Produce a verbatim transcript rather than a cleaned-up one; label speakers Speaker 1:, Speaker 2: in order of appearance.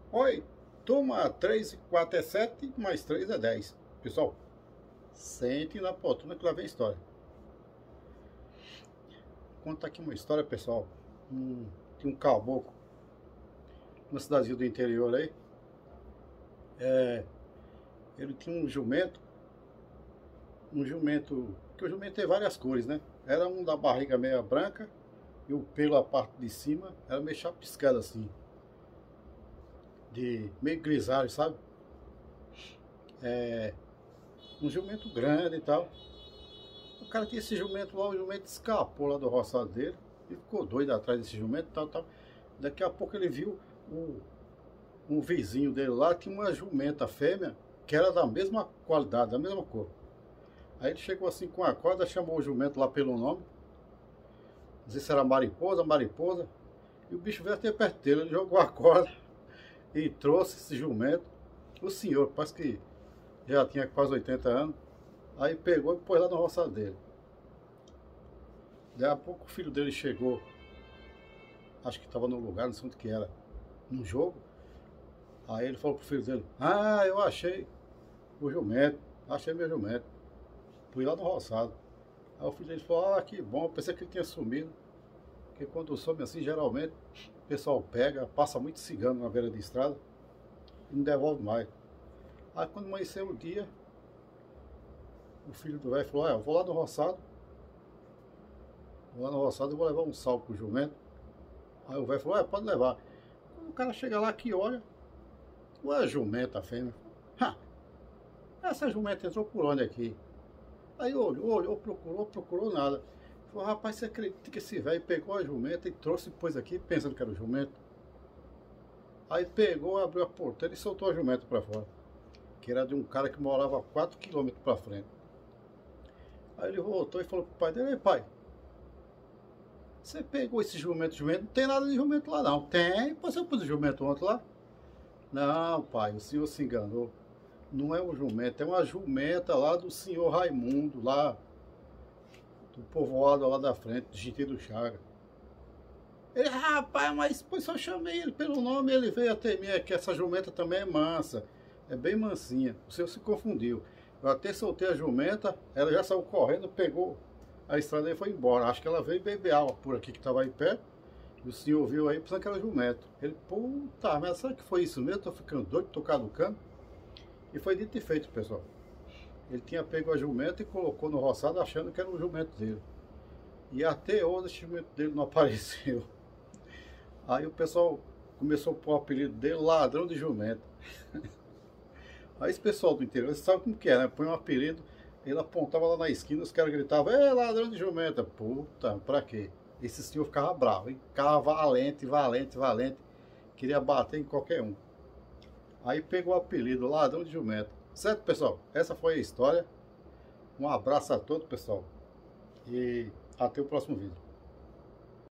Speaker 1: Oi, toma três e quatro é sete, mais três é dez. Pessoal, sente na poltrona que lá vem a história. Conta aqui uma história, pessoal. Um, tem um caboclo, numa cidadezinha do interior aí. É, ele tinha um jumento, um jumento, que o jumento tem várias cores, né? Era um da barriga meio branca e o pelo, a parte de cima, era meio chapiscado assim. De meio grisalho, sabe? É, um jumento grande e tal. O cara tinha esse jumento lá, o jumento escapou lá do roçado dele e ficou doido atrás desse jumento e tal, tal. Daqui a pouco ele viu o, um vizinho dele lá, tinha uma jumenta fêmea que era da mesma qualidade, da mesma cor. Aí ele chegou assim com a corda, chamou o jumento lá pelo nome, não sei se era mariposa, mariposa, e o bicho veio até perto dele, ele jogou a corda e trouxe esse jumento. O senhor, parece que já tinha quase oitenta anos, aí pegou e pôs lá no roçado dele. Daí a pouco o filho dele chegou, acho que estava no lugar, não sei onde que era, no jogo. Aí ele falou pro filho dele: ah, eu achei o jumento, achei meu jumento. Fui lá no roçado. Aí o filho dele falou: ah, que bom, eu pensei que ele tinha sumido. Porque quando some assim, geralmente, o pessoal pega, passa muito cigano na beira de estrada e não devolve mais. Aí quando amanheceu o dia, o filho do velho falou: ah, eu vou lá no roçado, vou lá no roçado e vou levar um sal pro jumento. Aí o velho falou: é, pode levar. Quando o cara chega lá que olha, ué, jumenta fêmea. Ha, essa jumenta entrou por onde aqui? Aí olhou, olhou, procurou, procurou nada. Falou: rapaz, você acredita que esse velho pegou a jumenta e trouxe depois aqui, pensando que era o jumento? Aí pegou, abriu a porteira e soltou a jumenta para fora, que era de um cara que morava quatro quilômetros para frente. Aí ele voltou e falou pro pai dele: ei, pai, você pegou esse jumento, jumento? Não tem nada de jumento lá não. Tem, pois eu pus o jumento ontem lá. Não, pai, o senhor se enganou. Não é um jumento, é uma jumenta lá do senhor Raimundo, lá do povoado lá da frente, do G T do Chaga. Ele: rapaz, mas pois só chamei ele pelo nome, ele veio até mim, é que essa jumenta também é mansa, é bem mansinha. O senhor se confundiu. Eu até soltei a jumenta, ela já saiu correndo, pegou a estrada e foi embora. Acho que ela veio beber água por aqui que estava aí perto. E o senhor viu aí, pensando que era jumento. Ele: puta, mas sabe que foi isso mesmo? Tô ficando doido, tô caducando. E foi dito e feito, pessoal. Ele tinha pego a jumenta e colocou no roçado achando que era o jumento dele. E até hoje esse jumento dele não apareceu. Aí o pessoal começou a pôr o apelido dele, ladrão de jumento. Aí esse pessoal do interior, você sabe como que é, né? Põe um apelido, ele apontava lá na esquina, os caras gritavam: é, ladrão de jumenta. Puta, pra quê? Esse senhor ficava bravo, hein? Ficava valente, valente, valente. Queria bater em qualquer um. Aí pegou o apelido, ladrão de jumento. Certo, pessoal? Essa foi a história. Um abraço a todos, pessoal. E até o próximo vídeo.